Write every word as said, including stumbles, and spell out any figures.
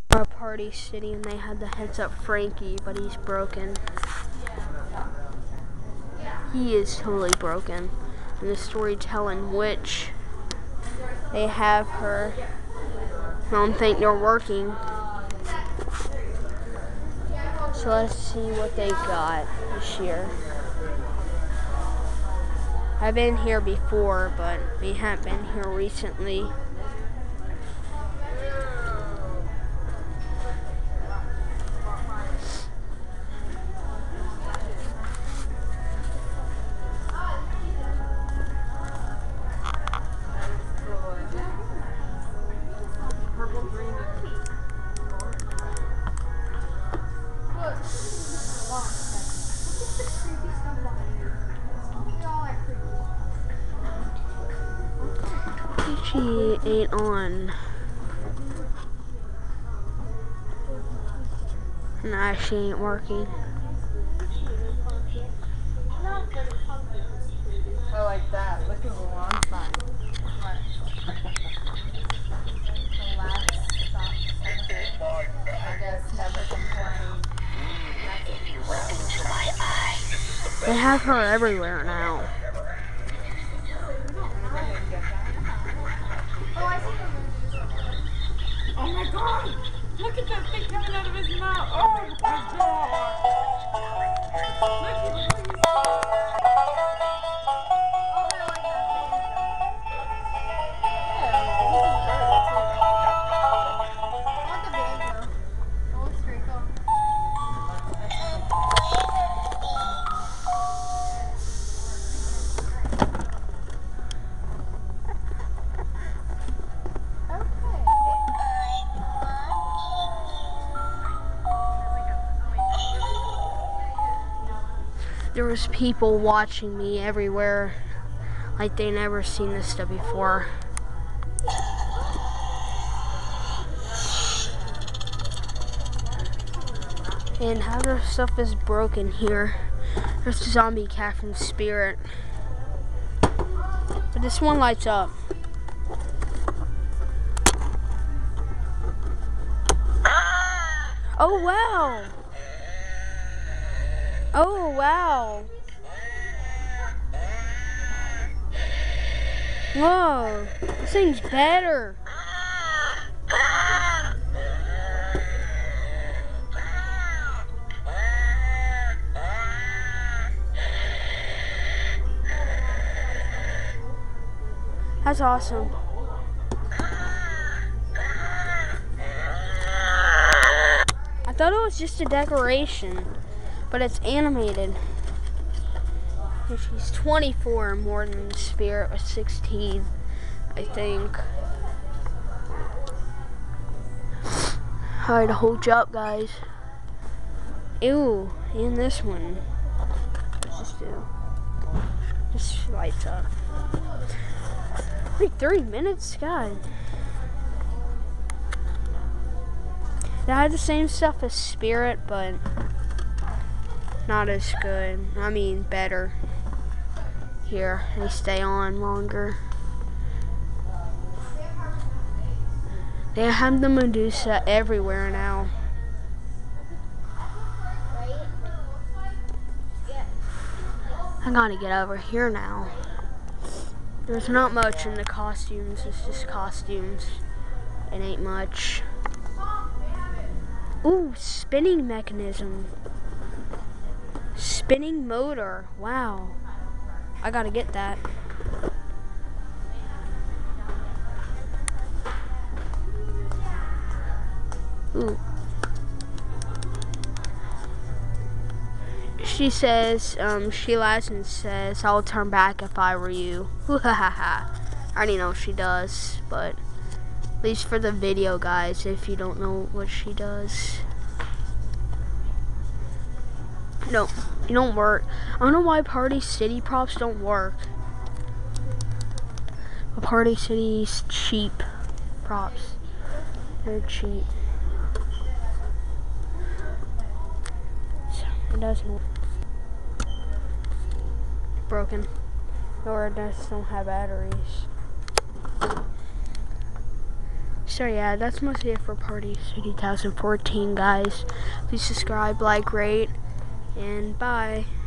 A Party City, and they had the heads up Frankie, but he's broken. He is totally broken. And the storytelling witch, they have her. I don't think they're working. So let's see what they got this year. I've been here before, but we haven't been here recently. She ain't on. Nah, she ain't working. I like that. Look at the lawn sign. I guess never complain. They have her everywhere now. Oh my god! Look at that thing coming out of his mouth! Oh my god! Look at this. There was people watching me everywhere, like they never seen this stuff before. And how their stuff is broken here. There's a zombie cat from Spirit. But this one lights up. Oh wow! Oh wow! Whoa! This thing's better! That's awesome. I thought it was just a decoration, but it's animated. She's twenty-four, more than the Spirit was sixteen, I think. Alright, hold you up, guys. Ew, and this one. What's this do? This lights up. Wait, thirty minutes? God. They had the same stuff as Spirit, but not as good. I mean, better. Here, they stay on longer. They have the Medusa everywhere now. I gotta get over here now. There's not much in the costumes, it's just costumes. It ain't much. Ooh, spinning mechanism. Spinning motor, wow. I gotta get that. Ooh. She says, um, she lies and says, I'll turn back if I were you. I already know she does, but at least for the video, guys, if you don't know what she does. No, you don't work. I don't know why Party City props don't work. But Party City's cheap props. They're cheap. So it doesn't work. Broken. Or it just don't have batteries. So So yeah, that's mostly it for Party City twenty fourteen, guys. Please subscribe, like, rate, and bye.